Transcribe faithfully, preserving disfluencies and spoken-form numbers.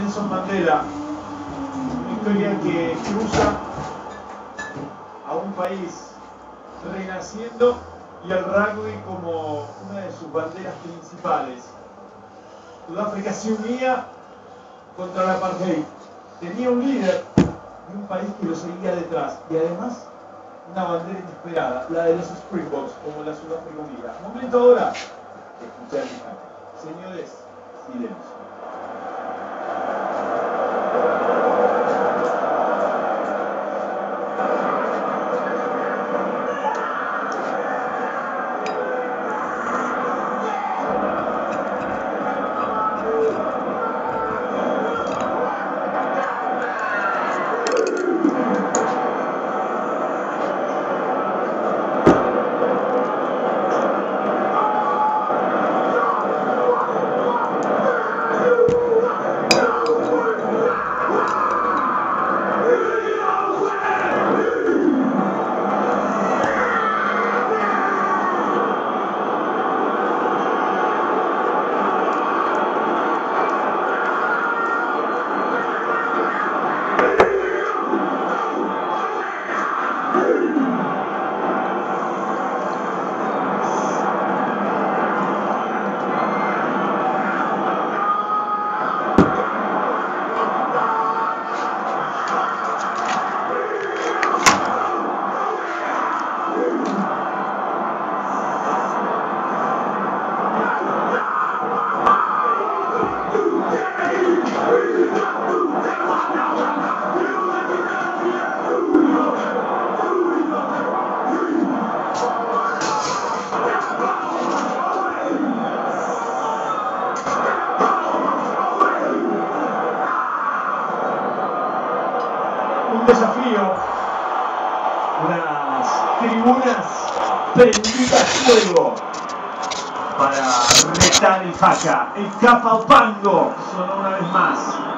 Nelson Mandela, una historia que cruza a un país renaciendo y al rugby como una de sus banderas principales. Sudáfrica se unía contra la apartheid. Tenía un líder y un país que lo seguía detrás. Y además, una bandera inesperada, la de los Springboks, como la Sudáfrica Unida. Momento ahora de escuchar el canto. Señores, silencio. Un desafío, unas tribunas prendidas fuego para retar el Haka. El Kapalpango sonó una vez más.